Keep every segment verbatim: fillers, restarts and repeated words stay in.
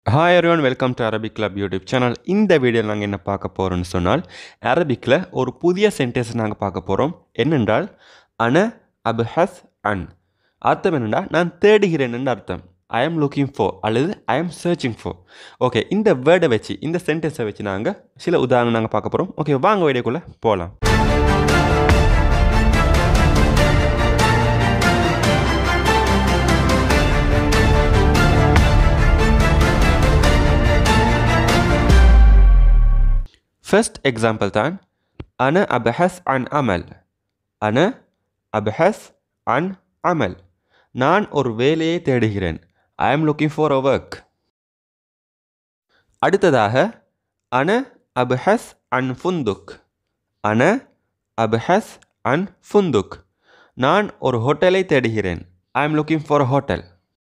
Hi everyone, welcome to Arabic Club YouTube channel. இந்த வீடியோவில் நாங்கள் என்ன பார்க்க போகிறோம்னு சொன்னால் அரபிக்கில் ஒரு புதிய சென்டென்ஸ் நாங்கள் பார்க்க போகிறோம். என்னென்றால் அன அப்ஹஸ் அன் அர்த்தம் என்னென்னா நான் தேடுகிறேன் என்று அர்த்தம். ஐ எம் லுக்கிங் ஃபார் அல்லது I am searching for. Okay, இந்த வேர்டை வச்சு இந்த சென்டென்ஸை வச்சு நாங்கள் சில உதாரணம் நாங்கள் பார்க்க போகிறோம். ஓகே, வாங்க வீடியோக்குள்ளே போகலாம். First example தான் أنا أبحث عن عمل. أنا أبحث عن عمل. நான் ஒரு வேலையை தேடுகிறேன். I am looking for a work. அடுத்ததாக أنا أبحث عن فندق. أنا أبحث عن فندق. நான் ஒரு ஹோட்டலை தேடுகிறேன். I am looking for a hotel.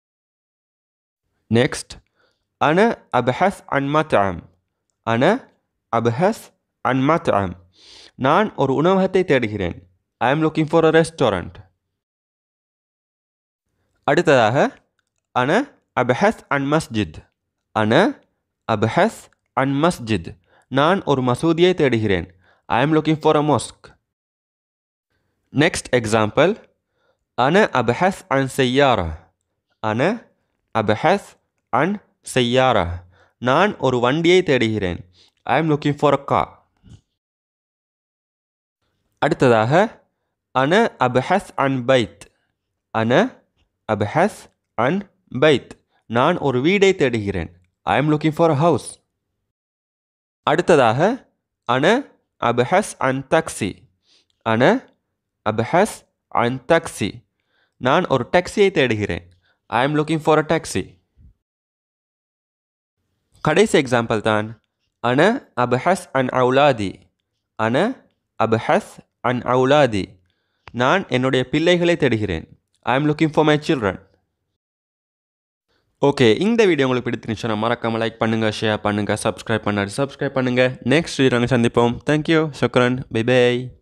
Next أنا أبحث عن مطعم. أنا அப்ஹஸ் அன் மத்அம். நான் ஒரு உணவகத்தை தேடுகிறேன். I am looking for a restaurant. அடுத்ததாக அன அப்ஹஸ் அன் மஸ்ஜித். அன அப்ஹஸ் அன் மஸ்ஜித். நான் ஒரு மசூதியை தேடுகிறேன். I am looking for a mosque. Next example அன அப்ஹஸ் அன் செய்யாரா. அன அப்ஹஸ் அன் செய்யாரா. நான் ஒரு வண்டியை தேடுகிறேன். I am looking for a car. அடுத்ததாக அன அப்ஹஸ் அன் பைத். அன அப்ஹஸ் அன் பைத். நான் ஒரு வீடை தேடுகிறேன். I am looking for a house. அடுத்ததாக அன அப்ஹஸ் அன் டாக்ஸி. அன அப்ஹஸ் அன் டாக்ஸி. நான் ஒரு டாக்ஸியை தேடுகிறேன். I am looking for a taxi. கடைசி எக்ஸாம்பிள் தான் أنا أبحث عن أولادي. أنا أبحث عن أولادي. நான் என்னுடைய பிள்ளைகளை தேடுகிறேன். I am looking for my children. Okay, இந்த வீடியோ உங்களுக்கு பிடிச்சிருந்துச்சுன்னா மறக்காமல் லைக் பண்ணுங்கள், ஷேர் பண்ணுங்கள், சப்ஸ்கிரைப் பண்ணாரு சப்ஸ்கிரைப் பண்ணுங்கள். நெக்ஸ்ட் வீடியோ நாங்கள் சந்திப்போம். தேங்க்யூ, சுக்ரன், பை பை.